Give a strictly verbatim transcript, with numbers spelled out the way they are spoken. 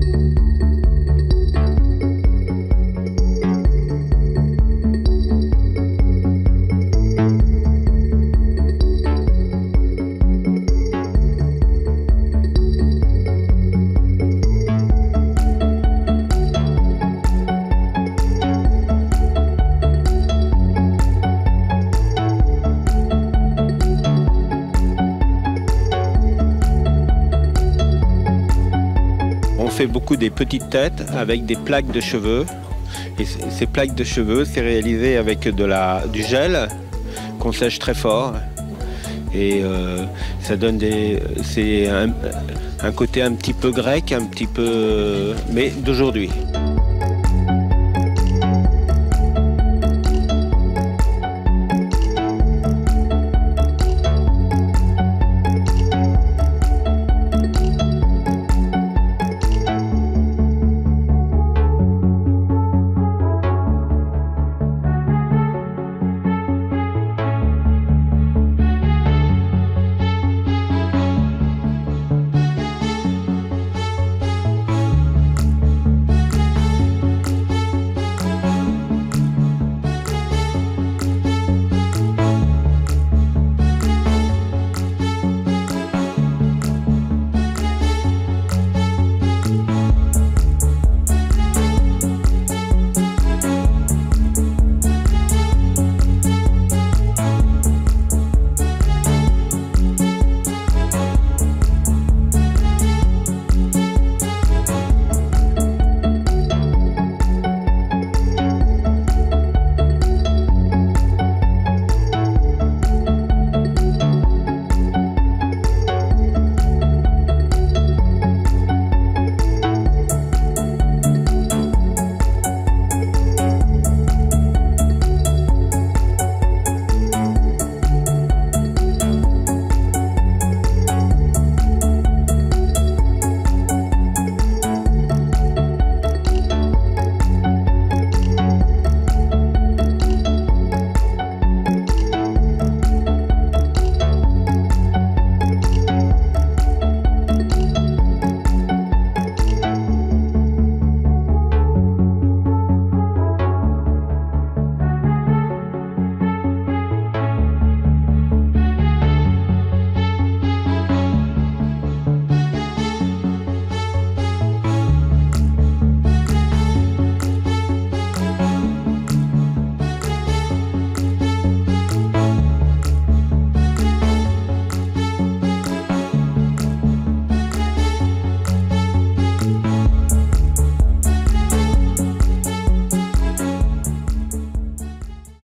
On fait beaucoup des petites têtes avec des plaques de cheveux. Et ces plaques de cheveux, c'est réalisé avec de la, du gel qu'on sèche très fort. Et euh, ça donne des, c'est un, un côté un petit peu grec, un petit peu, mais d'aujourd'hui.